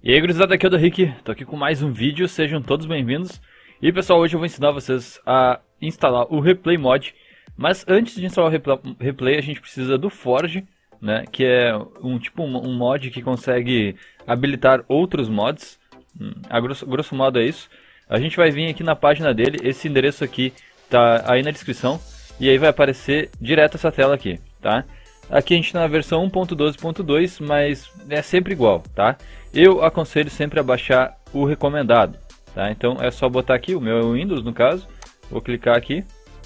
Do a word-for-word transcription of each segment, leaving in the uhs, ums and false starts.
E aí, gurizada, aqui é o do Rick, tô aqui com mais um vídeo, sejam todos bem-vindos. E pessoal, hoje eu vou ensinar vocês a instalar o Replay Mod. Mas antes de instalar o Replay, a gente precisa do Forge, né? Que é um tipo um mod que consegue habilitar outros mods. A grosso, grosso modo é isso. A gente vai vir aqui na página dele, esse endereço aqui tá aí na descrição. E aí vai aparecer direto essa tela aqui, tá? Aqui a gente está na versão um ponto doze ponto dois, mas é sempre igual, tá? Eu aconselho sempre a baixar o recomendado, tá? Então é só botar aqui, o meu é o Windows no caso, vou clicar aqui.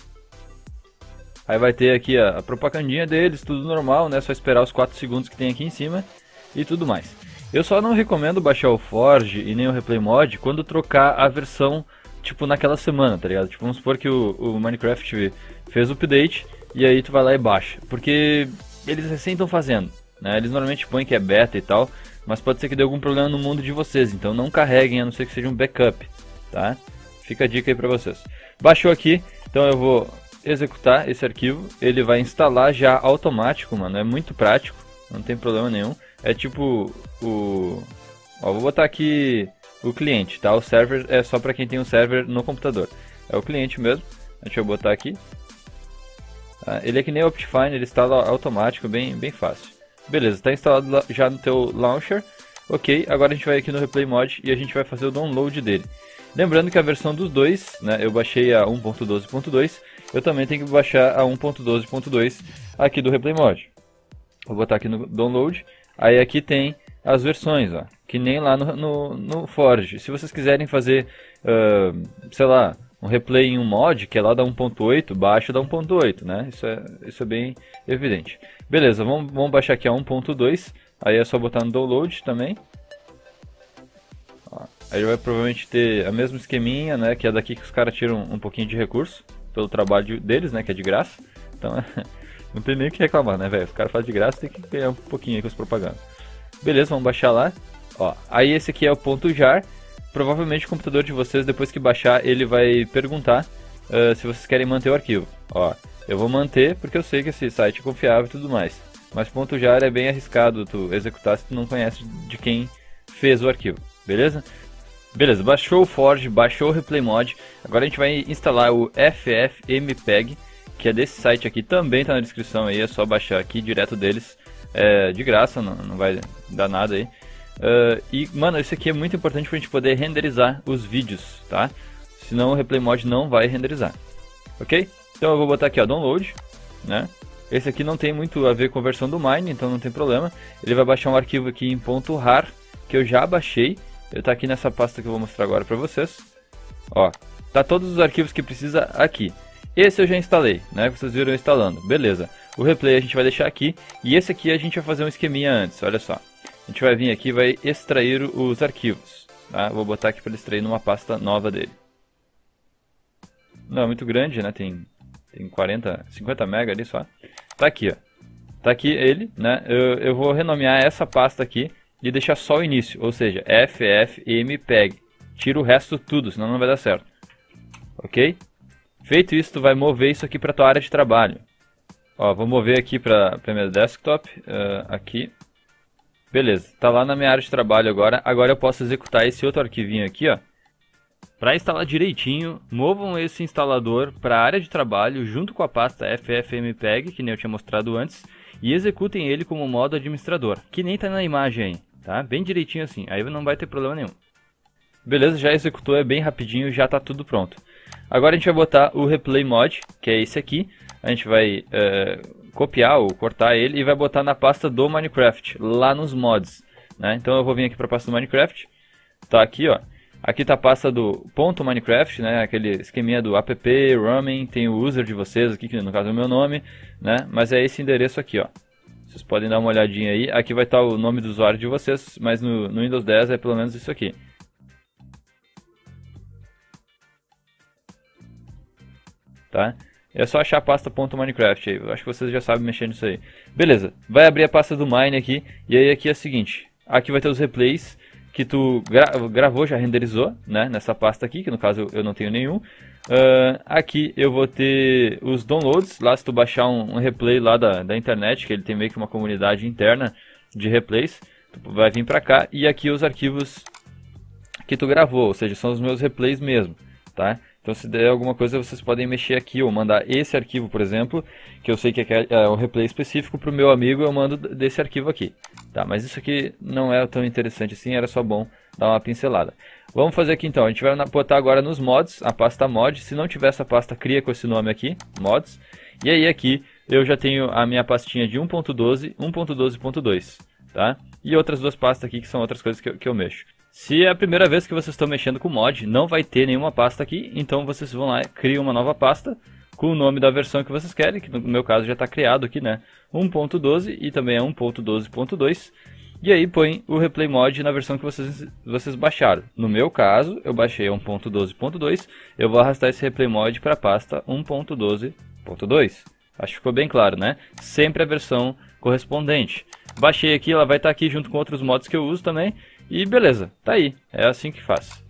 Aí vai ter aqui a, a propagandinha deles, tudo normal, né? Só esperar os quatro segundos que tem aqui em cima e tudo mais. Eu só não recomendo baixar o Forge e nem o Replay Mod quando trocar a versão, tipo, naquela semana, tá ligado? Tipo, vamos supor que o, o Minecraft fez o update e aí tu vai lá e baixa, porque eles recém estão fazendo, né? Eles normalmente põem que é beta e tal, mas pode ser que dê algum problema no mundo de vocês, então não carreguem, a não ser que seja um backup, tá? Fica a dica aí pra vocês. Baixou aqui, então eu vou executar esse arquivo, ele vai instalar já automático, mano, é muito prático, não tem problema nenhum. É tipo o... Ó, vou botar aqui o cliente, tá? O server é só pra quem tem um server no computador. É o cliente mesmo, deixa eu botar aqui. Ah, ele é que nem o Optifine, ele instala automático, bem, bem fácil. Beleza, está instalado já no teu launcher. Ok, agora a gente vai aqui no Replay Mod e a gente vai fazer o download dele. Lembrando que a versão dos dois, né, eu baixei a um ponto doze ponto dois, eu também tenho que baixar a um ponto doze ponto dois aqui do Replay Mod. Vou botar aqui no download, aí aqui tem as versões, ó, que nem lá no, no, no Forge. Se vocês quiserem fazer, uh, sei lá, um replay em um mod, que é lá da um ponto oito, baixo da um ponto oito, né? Isso é, isso é bem evidente. Beleza, vamos, vamos baixar aqui a um ponto dois, aí é só botar no download também. Ó, aí vai provavelmente ter a mesma esqueminha, né? Que é daqui que os caras tiram um pouquinho de recurso, pelo trabalho deles, né? Que é de graça. Então, não tem nem o que reclamar, né, velho? Os caras fazem de graça, tem que ganhar um pouquinho aí com as propagandas. Beleza, vamos baixar lá. Ó, aí esse aqui é o ponto jar. Provavelmente o computador de vocês, depois que baixar, ele vai perguntar uh, se vocês querem manter o arquivo. Ó, eu vou manter porque eu sei que esse site é confiável e tudo mais. Mas ponto jar é bem arriscado tu executar se tu não conhece de quem fez o arquivo, beleza? Beleza, baixou o Forge, baixou o Replay Mod. Agora a gente vai instalar o ffmpeg, que é desse site aqui, também está na descrição aí, é só baixar aqui direto deles. É de graça, não, não vai dar nada aí. Uh, e, mano, isso aqui é muito importante pra gente poder renderizar os vídeos, tá? Senão o Replay Mod não vai renderizar. Ok? Então eu vou botar aqui, ó, download, né? Esse aqui não tem muito a ver com a versão do Mine, então não tem problema. Ele vai baixar um arquivo aqui em .rar, que eu já baixei. Ele tá aqui nessa pasta que eu vou mostrar agora pra vocês. Ó, tá todos os arquivos que precisa aqui. Esse eu já instalei, né? Vocês viram eu instalando. Beleza. O Replay a gente vai deixar aqui. E esse aqui a gente vai fazer um esqueminha antes, olha só. A gente vai vir aqui e vai extrair os arquivos, tá? Vou botar aqui para ele extrair numa pasta nova dele. Não é muito grande, né? Tem, tem quarenta, cinquenta mega ali só. Tá aqui, ó. Tá aqui ele, né? Eu, eu vou renomear essa pasta aqui e deixar só o início, ou seja, ffmpeg. Tira o resto tudo, senão não vai dar certo. Ok? Feito isso, tu vai mover isso aqui para tua área de trabalho. Ó, vou mover aqui para a minha desktop, uh, aqui. Beleza, tá lá na minha área de trabalho agora. Agora eu posso executar esse outro arquivinho aqui, ó. Para instalar direitinho, movam esse instalador para a área de trabalho junto com a pasta ffmpeg, que nem eu tinha mostrado antes, e executem ele como modo administrador, que nem tá na imagem aí, tá? Bem direitinho assim, aí não vai ter problema nenhum. Beleza, já executou, é bem rapidinho, já tá tudo pronto. Agora a gente vai botar o Replay Mod, que é esse aqui. A gente vai uh, copiar ou cortar ele e vai botar na pasta do Minecraft, lá nos mods, né? Então eu vou vir aqui para a pasta do Minecraft, tá aqui, ó. Aqui tá a pasta do ponto Minecraft, né? Aquele esqueminha do app, roaming, tem o user de vocês aqui, que no caso é o meu nome, né? Mas é esse endereço aqui, ó. Vocês podem dar uma olhadinha aí. Aqui vai estar o nome do usuário de vocês, mas no, no Windows dez é pelo menos isso aqui. Tá? É só achar a pasta .minecraft aí, eu acho que vocês já sabem mexer nisso aí. Beleza, vai abrir a pasta do Mine aqui, e aí aqui é o seguinte, aqui vai ter os replays que tu gra gravou, já renderizou, né, nessa pasta aqui, que no caso eu não tenho nenhum. Uh, aqui eu vou ter os downloads, lá se tu baixar um, um replay lá da, da internet, que ele tem meio que uma comunidade interna de replays, Tu vai vir pra cá e aqui os arquivos que tu gravou, ou seja, são os meus replays mesmo, tá? Então se der alguma coisa vocês podem mexer aqui ou mandar esse arquivo, por exemplo, que eu sei que é um replay específico para o meu amigo, eu mando desse arquivo aqui, tá? Mas isso aqui não é tão interessante assim, era só bom dar uma pincelada. Vamos fazer aqui então, a gente vai botar agora nos mods, a pasta mod, se não tiver essa pasta, cria com esse nome aqui, mods, e aí aqui eu já tenho a minha pastinha de um ponto doze, um ponto doze ponto dois, tá? E outras duas pastas aqui que são outras coisas que eu, que eu mexo. Se é a primeira vez que vocês estão mexendo com mod, não vai ter nenhuma pasta aqui, então vocês vão lá e criam uma nova pasta com o nome da versão que vocês querem, que no meu caso já está criado aqui, né? um ponto doze e também é um ponto doze ponto dois. E aí põe o replay mod na versão que vocês, vocês baixaram. No meu caso, eu baixei um ponto doze ponto dois, eu vou arrastar esse replay mod para a pasta um ponto doze ponto dois. Acho que ficou bem claro, né? Sempre a versão correspondente. Baixei aqui, ela vai estar aqui junto com outros mods que eu uso também. E beleza, tá aí, é assim que faz.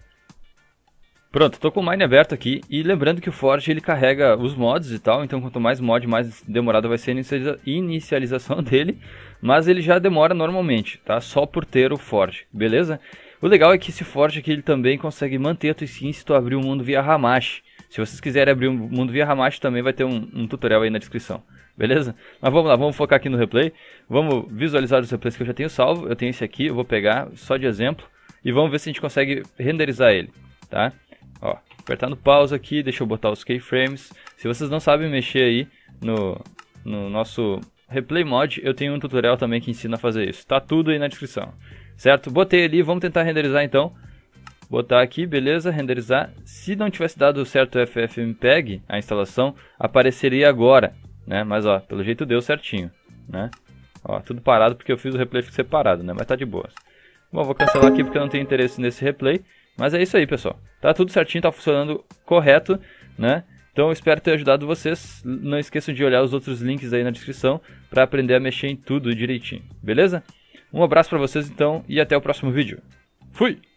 Pronto, tô com o Mine aberto aqui e lembrando que o Forge ele carrega os mods e tal, então quanto mais mod, mais demorada vai ser a inicialização dele, mas ele já demora normalmente, tá? Só por ter o Forge, beleza? O legal é que esse Forge aqui ele também consegue manter a tua skin se tu abrir o mundo via Hamashi. Se vocês quiserem abrir o mundo via Hamashi também vai ter um, um tutorial aí na descrição. Beleza? Mas vamos lá, vamos focar aqui no replay. Vamos visualizar os replays que eu já tenho salvo. Eu tenho esse aqui, eu vou pegar só de exemplo. E vamos ver se a gente consegue renderizar ele, tá? Ó, apertar no pause aqui, deixa eu botar os keyframes. Se vocês não sabem mexer aí no, no nosso replay mod, eu tenho um tutorial também que ensina a fazer isso. Tá tudo aí na descrição, certo? Botei ali, vamos tentar renderizar então. Botar aqui, beleza, renderizar. Se não tivesse dado certo o ffmpeg, a instalação, apareceria agora. Né? Mas ó, pelo jeito deu certinho, né? Ó, tudo parado porque eu fiz o replay separado, né? Mas tá de boa. Bom, vou cancelar aqui porque eu não tenho interesse nesse replay. Mas é isso aí, pessoal. Tá tudo certinho, tá funcionando correto, né? Então eu espero ter ajudado vocês. Não esqueçam de olhar os outros links aí na descrição para aprender a mexer em tudo direitinho, beleza? Um abraço pra vocês então e até o próximo vídeo. Fui!